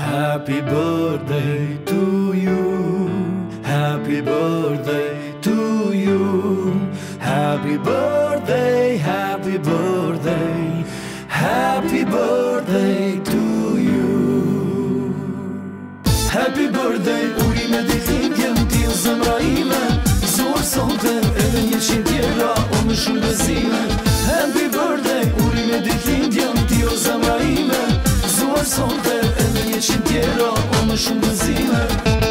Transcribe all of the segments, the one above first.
Happy birthday to you. Happy birthday to you. Happy birthday, happy birthday. Happy birthday to you. Happy birthday, urime ditëlindjen ti o zemra ime. Zuar sonte edhe 100 tjera o më shumë gëzime. Happy birthday, urime ditëlindjen ti o zemra ime. Zuar sonte edhe 100 tjera o më shumë gëzime.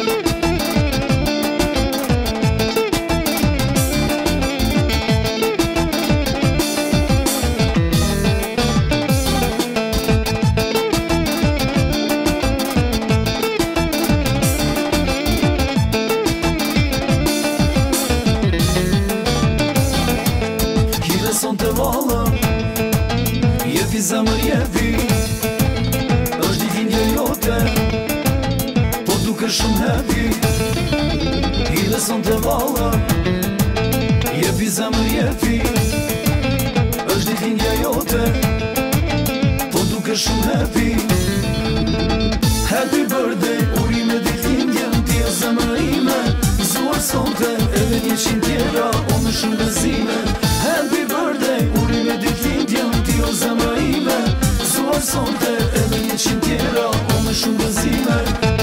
Son të valla, jepi zemër jepi. Është ditëlindja jote, po duke shumë happy. Hile son të valla, jepi zemër jepi. Është ditëlindja jote, po duke shumë happy. Happy birthday, urime ditëlindjen ti o zemra ime. Zuar sonte edhe 100 tjera o më shumë gëzime. Happy birthday, urime ditëlindjen ti o zemra ime. Zuar sonte edhe 100 tjera o më shumë gëzime.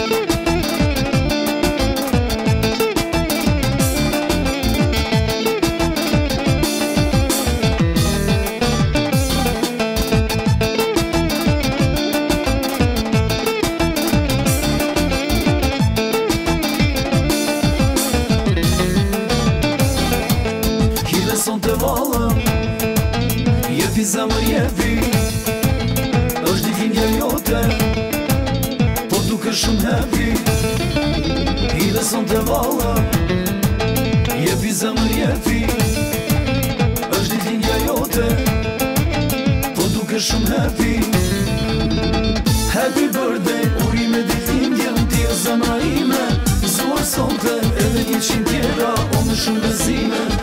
Son të valla, jepi zemër jepi. Është ditëlindja jote, po duke shumë happy. Hile son të valla, jepi zemër jepi. Është ditëlindja jote, po duke shumë happy. Happy birthday, urime ditëlindjen ti o zemra ime. Zuar sonte edhe 100 tjera o më shumë gëzime.